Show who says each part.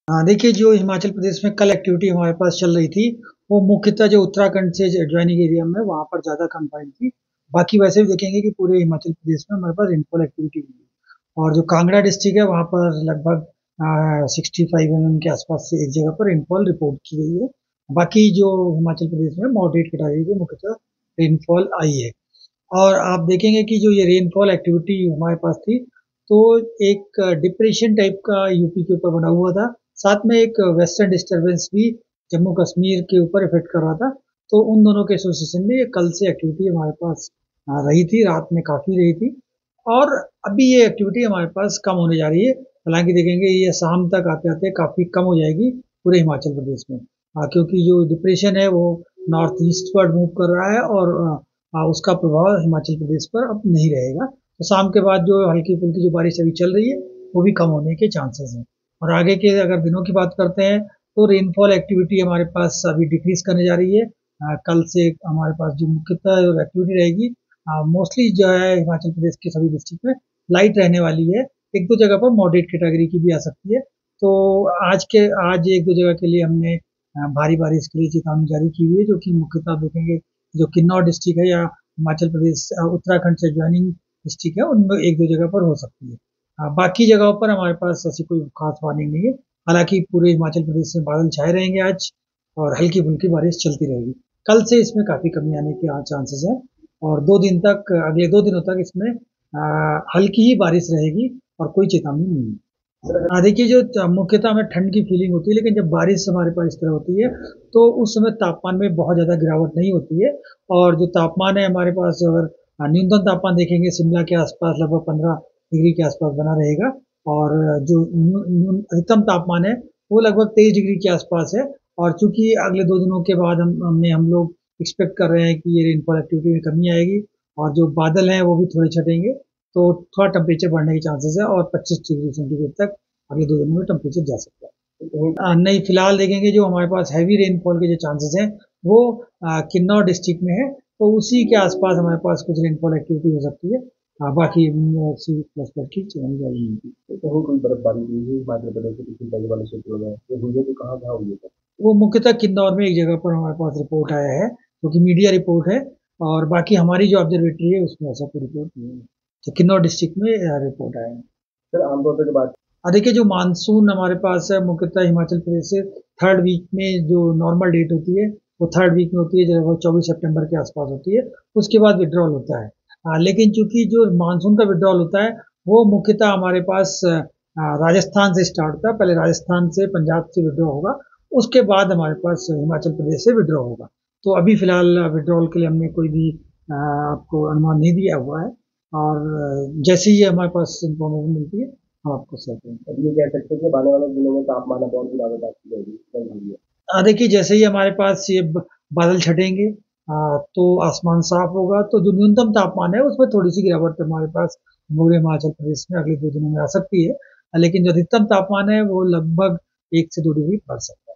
Speaker 1: देखिए जो हिमाचल प्रदेश में कल एक्टिविटी हमारे पास चल रही थी, वो मुख्यतः जो उत्तराखंड से एडजॉइनिंग एरिया में वहाँ पर ज़्यादा कंबाइंड थी। बाकी वैसे भी देखेंगे कि पूरे हिमाचल प्रदेश में हमारे पास रेनफॉल एक्टिविटी हुई है। और जो कांगड़ा डिस्ट्रिक्ट है वहाँ पर लगभग 65 के आसपास से एक जगह पर रेनफॉल रिपोर्ट की गई है। बाकी जो हिमाचल प्रदेश में मॉडरेट कैटेगरी की मुख्यतः रेनफॉल आई है। और आप देखेंगे कि जो ये रेनफॉल एक्टिविटी हमारे पास थी, तो एक डिप्रेशन टाइप का यूपी के ऊपर बना हुआ था। साथ में एक वेस्टर्न डिस्टरबेंस भी जम्मू कश्मीर के ऊपर इफेक्ट कर रहा था। तो उन दोनों के एसोसिएशन में ये कल से एक्टिविटी हमारे पास रही थी, रात में काफ़ी रही थी। और अभी ये एक्टिविटी हमारे पास कम होने जा रही है। हालांकि देखेंगे ये शाम तक आते-आते काफ़ी कम हो जाएगी पूरे हिमाचल प्रदेश में। क्योंकि जो डिप्रेशन है वो नॉर्थ ईस्टवर्ड मूव कर रहा है और उसका प्रभाव हिमाचल प्रदेश पर अब नहीं रहेगा। तो शाम के बाद जो हल्की-फुल्की जो बारिश अभी चल रही है, वो भी कम होने के चांसेस हैं। और आगे के अगर दिनों की बात करते हैं, तो रेनफॉल एक्टिविटी हमारे पास अभी डिक्रीज़ करने जा रही है। कल से हमारे पास जो मुख्यतः एक्टिविटी रहेगी, मोस्टली जो है हिमाचल प्रदेश के सभी डिस्ट्रिक्ट में लाइट रहने वाली है। 1-2 जगह पर मॉडरेट कैटेगरी की भी आ सकती है। तो आज 1-2 जगह के लिए हमने भारी बारिश के लिए चेतावनी जारी की हुई है, जो कि मुख्यतः आप देखेंगे जो किन्नौर डिस्ट्रिक्ट है या हिमाचल प्रदेश उत्तराखंड से ज्वाइनिंग डिस्ट्रिक्ट है, उनमें 1-2 जगह पर हो सकती है। बाकी जगहों पर हमारे पास ऐसी कोई खास वार्निंग नहीं है। हालांकि पूरे हिमाचल प्रदेश में बादल छाए रहेंगे आज और हल्की-फुल्की बारिश चलती रहेगी। कल से इसमें काफ़ी कमी आने के चांसेस हैं और 2 दिन तक अगले 2 दिनों तक इसमें हल्की ही बारिश रहेगी और कोई चेतावनी नहीं है। देखिए जो मुख्यतः हमें ठंड की फीलिंग होती है, लेकिन जब बारिश हमारे पास इस तरह होती है, तो उस समय तापमान में बहुत ज़्यादा गिरावट नहीं होती है। और जो तापमान है हमारे पास, अगर न्यूनतम तापमान देखेंगे शिमला के आसपास लगभग 15 डिग्री के आसपास बना रहेगा। और जो अधिकतम तापमान है वो लगभग 23 डिग्री के आसपास है। और चूंकि अगले 2 दिनों के बाद हम लोग एक्सपेक्ट कर रहे हैं कि ये रेनफॉल एक्टिविटी में कमी आएगी और जो बादल हैं वो भी थोड़े छटेंगे, तो थोड़ा टेम्परेचर बढ़ने के चांसेस है और 25 डिग्री सेंटीग्रेड तक अगले 2 दिनों में टेम्परेचर जा सकता है। नहीं, फिलहाल देखेंगे जो हमारे पास हैवी रेनफॉल के जो चांसेस हैं वो किन्नौर डिस्ट्रिक्ट में है, तो उसी के आसपास हमारे पास कुछ रेनफॉल एक्टिविटी हो सकती है। बाकी सी प्लस प्लस की जानकारी नहीं थी।
Speaker 2: तो कहीं कोई बर्फबारी हुई है हिमाचल प्रदेश के किसी जगह वाले क्षेत्रों में, तो हुई है तो कहाँ हुई है?
Speaker 1: वो मुख्यतः किन्नौर में एक जगह पर हमारे पास रिपोर्ट आया है, जो कि मीडिया रिपोर्ट है। और बाकी हमारी जो ऑब्जर्वेटरी है उसमें ऐसा कोई रिपोर्ट नहीं है। तो किन्नौर डिस्ट्रिक्ट में रिपोर्ट आया है।
Speaker 2: सर आमतौर पर जो बात
Speaker 1: देखिए जो मानसून हमारे पास है मुख्यतः हिमाचल प्रदेश से थर्ड वीक में जो नॉर्मल डेट होती है, वो थर्ड वीक में होती है, जो 24 सितंबर के आसपास होती है। उसके बाद विड्रॉल होता है। लेकिन चूंकि जो मानसून का विड्रॉल होता है वो मुख्यतः हमारे पास राजस्थान से स्टार्ट होता है। पहले राजस्थान से पंजाब से विड्रॉ होगा, उसके बाद हमारे पास हिमाचल प्रदेश से विड्रॉ होगा। तो अभी फिलहाल विड्रॉल के लिए हमने कोई भी आपको अनुमान नहीं दिया हुआ है। और जैसे ही हमारे पास इंफॉर्मेशन मिलती है हम आपको शेयर करेंगे।
Speaker 2: अब ये कह सकते हैं कि आने वाले दिनों में तापमान अब और भी ज़्यादा बढ़ती जाएगी।
Speaker 1: देखिए जैसे ही हमारे पास ये बादल छटेंगे, तो आसमान साफ होगा, तो जो न्यूनतम तापमान है उसमें थोड़ी सी गिरावट हमारे पास पूरे हिमाचल प्रदेश में अगले 2 दिनों में आ सकती है। लेकिन जो अधिकतम तापमान है वो लगभग 1 से 2 डिग्री बढ़ सकता है।